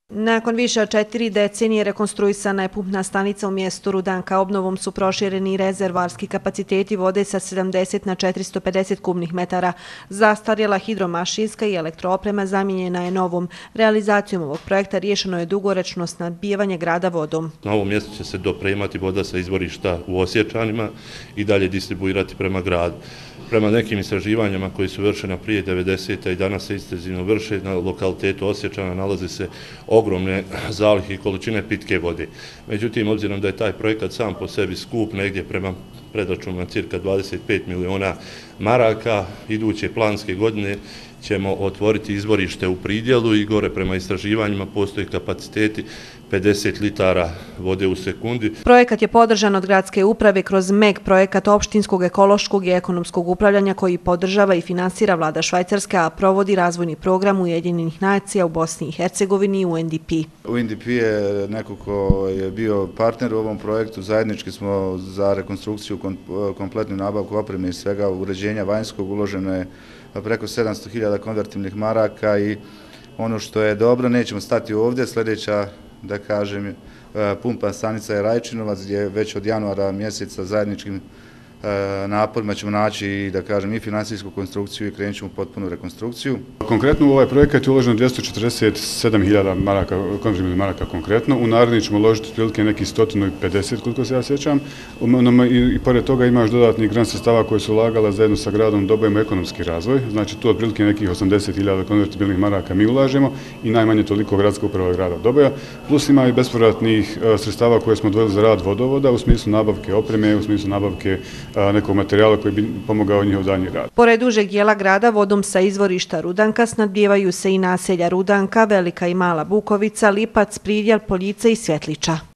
Nakon više od 4 decenije rekonstruisana je pumpna stanica u mjestu Rudanka. Obnovom su prošireni rezervarski kapaciteti vode sa 70 na 450 kubnih metara. Zastarjela hidromašinska i elektrooprema zamijenjena je novom. Realizacijom ovog projekta riješeno je dugoročno snabdijevanje grada vodom. Na ovom mjestu će se dopremati voda sa izvorišta u Osječanima i dalje distribuirati prema gradu. Prema nekim istraživanjima koji su vršena prije 90. i danas se intenzivno vrše, na lokalitetu Osječana nalaze se ogromne zalihe i količine pitke vode. Međutim, obzirom da je taj projekat sam po sebi skup, negdje prema predračunima cirka 25 miliona maraka, iduće planske godine ćemo otvoriti izvorište u Pridjelu i gore prema istraživanjima postoji kapaciteti 50 litara vode u sekundi. Projekat je podržan od gradske uprave kroz MEG, projekat opštinskog, ekološkog i ekonomskog upravljanja koji podržava i finansira vlada Švajcarske, a provodi razvojni program Ujedinjenih nacija u Bosni i Hercegovini i UNDP. UNDP je neko ko je bio partner u ovom projektu. Zajednički smo za rekonstrukciju, kompletnu nabavku opreme i svega uređenja vanjskog uloženo je preko 700.000 konvertibilnih maraka i ono što je dobro, nećemo stati ovdje, sljedeća, da kažem, pumpna stanica je Rajčinovac gdje već od januara mjeseca zajedničkim naporima ćemo naći i, da kažem, i financijsku konstrukciju i krenut ćemo u potpunu rekonstrukciju. Konkretno u ovaj projekat je uloženo 247.000 maraka, konvertibilnih maraka konkretno. U naredni ćemo uložiti prilike nekih 150, koliko se ja sjećam. I pored toga ima još dodatnih grant sredstava koje su ulagala zajedno sa gradom Dobojemo ekonomski razvoj. Znači tu otprilike nekih 80.000 konvertibilnih maraka mi ulažemo i najmanje toliko gradska uprava grada Doboja. Plus ima i bespovratnih sredstava koje smo odvojili za rad vodovoda u smislu nabavke opreme, u smislu nabavke nekog materijala koji bi pomogao njihov daljnji rad. Pored užeg dijela grada vodom sa izvorišta Rudanka snabdijevaju se i naselja Rudanka, Velika i Mala Bukovica, Lipac, Pridjel, Poljice i Svjetliča.